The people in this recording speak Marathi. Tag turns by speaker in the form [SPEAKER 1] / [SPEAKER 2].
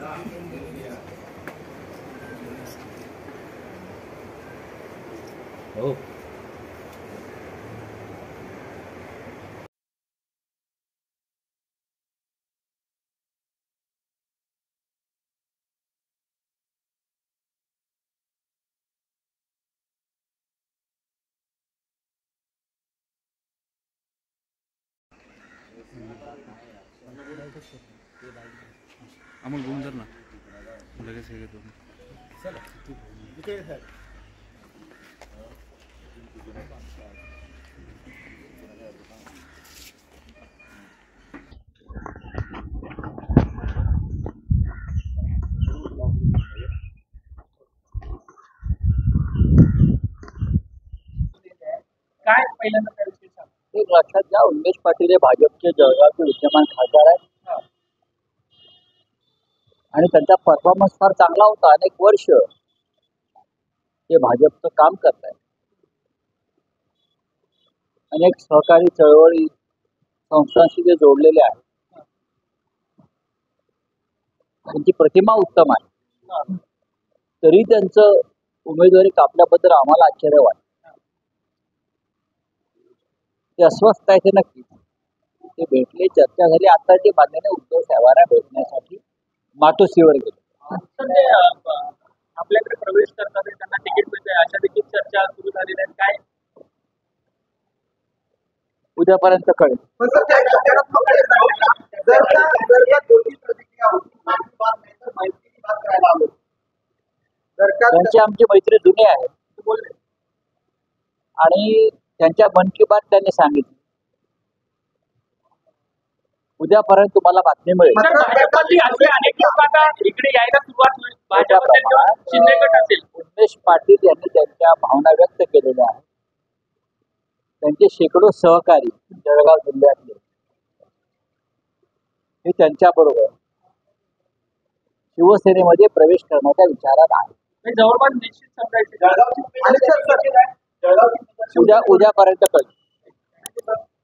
[SPEAKER 1] हो
[SPEAKER 2] आम्हाला घेऊन जर ना लगेच हे घेतो
[SPEAKER 3] काय पहिल्यांदा काय विषय सांग.
[SPEAKER 1] एक लक्षात घ्या, उमेश पाटील हे भाजपचे जळगावचे विद्यमान खासदार आहेत आणि त्यांचा परफॉर्मन्स फार चांगला होता. अनेक वर्ष ते भाजपचं काम करत आहेत. अनेक सहकारी चळवळी संस्थांशी ते जोडलेले आहेत. त्यांची प्रतिमा उत्तम आहे. तरी त्यांचं उमेदवारी कापल्याबद्दल आम्हाला आश्चर्य वाटतं. ते अस्वस्थ आहे, ते नक्की. ते भेटले, चर्चा झाली. आता ते माननीय उद्धव साहेबांना भेटण्यासाठी मातोश्रीवर गेले.
[SPEAKER 3] आपल्याकडे प्रवेश करतात त्यांना तिकीट मिळते अशा देखील चर्चा सुरू झालेल्या आहेत. काय
[SPEAKER 1] उद्यापर्यंत कळेल. त्यांची आमची मैत्री जुनी आहे आणि त्यांच्या मन की बात त्यांनी सांगितली. उद्यापर्यंत तुम्हाला बातमी मिळेल.
[SPEAKER 3] अनेक लोक आता इकडे यायला सुरुवात होईल. शिंदे गट असेल.
[SPEAKER 1] उमेश पाटील यांनी त्यांच्या भावना व्यक्त केलेल्या आहेत. त्यांचे शेकडो सहकारी जळगाव जिल्ह्यातले हे त्यांच्या बरोबर शिवसेनेमध्ये प्रवेश करण्याच्या विचारात आहे.
[SPEAKER 3] जवळपास निश्चित समजायचे.
[SPEAKER 1] उद्यापर्यंत कळेल.